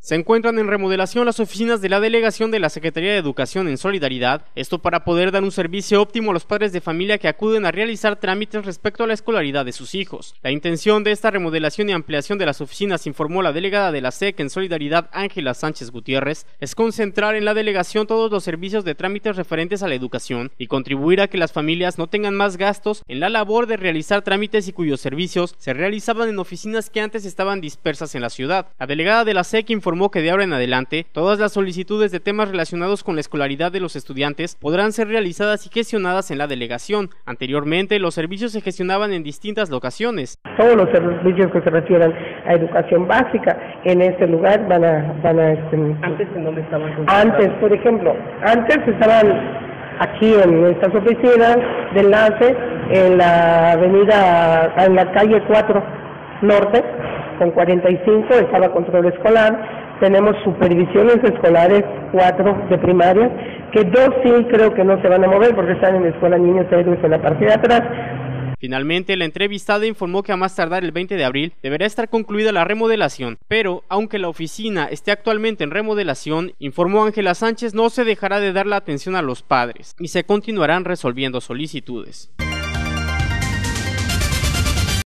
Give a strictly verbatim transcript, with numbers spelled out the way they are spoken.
Se encuentran en remodelación las oficinas de la delegación de la Secretaría de Educación en Solidaridad, esto para poder dar un servicio óptimo a los padres de familia que acuden a realizar trámites respecto a la escolaridad de sus hijos. La intención de esta remodelación y ampliación de las oficinas, informó la delegada de la S E C en Solidaridad, Ángela Sánchez Gutiérrez, es concentrar en la delegación todos los servicios de trámites referentes a la educación y contribuir a que las familias no tengan más gastos en la labor de realizar trámites y cuyos servicios se realizaban en oficinas que antes estaban dispersas en la ciudad. La delegada de la S E C informó que de ahora en adelante todas las solicitudes de temas relacionados con la escolaridad de los estudiantes podrán ser realizadas y gestionadas en la delegación. Anteriormente, los servicios se gestionaban en distintas locaciones. Todos los servicios que se refieran a educación básica en este lugar van a... Van a este, ¿Antes en dónde estaban? Antes, por ejemplo, antes estaban aquí en estas oficinas de enlace, en la avenida, en la calle cuatro Norte, con cuarenta y cinco, estaba control escolar. Tenemos supervisiones escolares, cuatro de primaria, que dos sí creo que no se van a mover porque están en la escuela Niños Héroes en la parte de atrás. Finalmente, la entrevistada informó que a más tardar el veinte de abril deberá estar concluida la remodelación, pero aunque la oficina esté actualmente en remodelación, informó Ángela Sánchez, no se dejará de dar la atención a los padres y se continuarán resolviendo solicitudes.